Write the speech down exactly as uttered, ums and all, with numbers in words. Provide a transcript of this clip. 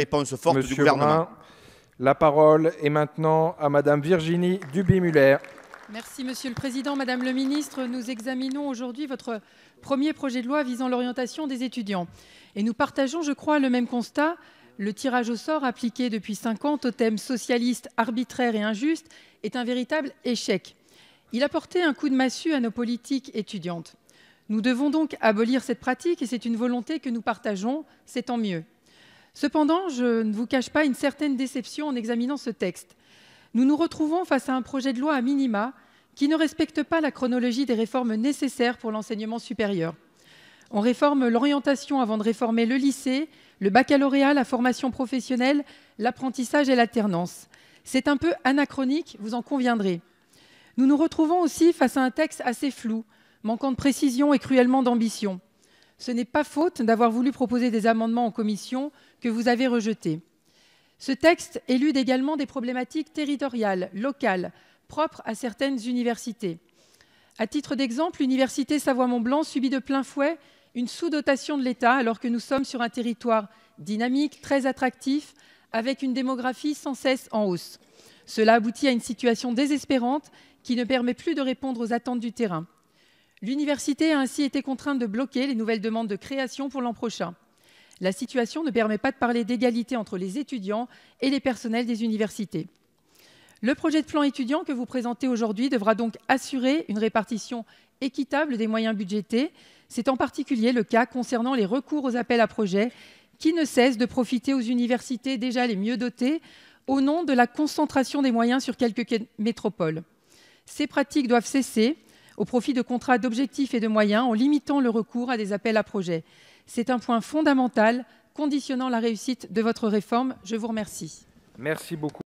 réponse forte Monsieur du gouvernement. Brun, la parole est maintenant à Madame Virginie Duby-Muller. Merci Monsieur le Président. Madame le Ministre, nous examinons aujourd'hui votre premier projet de loi visant l'orientation des étudiants. Et nous partageons, je crois, le même constat. Le tirage au sort appliqué depuis cinq ans, totem socialiste, arbitraire et injuste, est un véritable échec. Il a porté un coup de massue à nos politiques étudiantes. Nous devons donc abolir cette pratique et c'est une volonté que nous partageons, c'est tant mieux. Cependant, je ne vous cache pas une certaine déception en examinant ce texte. Nous nous retrouvons face à un projet de loi à minima qui ne respecte pas la chronologie des réformes nécessaires pour l'enseignement supérieur. On réforme l'orientation avant de réformer le lycée, le baccalauréat, la formation professionnelle, l'apprentissage et l'alternance. C'est un peu anachronique, vous en conviendrez. Nous nous retrouvons aussi face à un texte assez flou, manquant de précision et cruellement d'ambition. Ce n'est pas faute d'avoir voulu proposer des amendements en commission que vous avez rejetés. Ce texte élude également des problématiques territoriales, locales, propres à certaines universités. À titre d'exemple, l'université Savoie-Mont-Blanc subit de plein fouet une sous-dotation de l'État alors que nous sommes sur un territoire dynamique, très attractif, avec une démographie sans cesse en hausse. Cela aboutit à une situation désespérante qui ne permet plus de répondre aux attentes du terrain. L'université a ainsi été contrainte de bloquer les nouvelles demandes de création pour l'an prochain. La situation ne permet pas de parler d'égalité entre les étudiants et les personnels des universités. Le projet de plan étudiant que vous présentez aujourd'hui devra donc assurer une répartition équitable des moyens budgétés. C'est en particulier le cas concernant les recours aux appels à projets qui ne cessent de profiter aux universités déjà les mieux dotées au nom de la concentration des moyens sur quelques métropoles. Ces pratiques doivent cesser au profit de contrats d'objectifs et de moyens en limitant le recours à des appels à projets. C'est un point fondamental conditionnant la réussite de votre réforme. Je vous remercie. Merci beaucoup.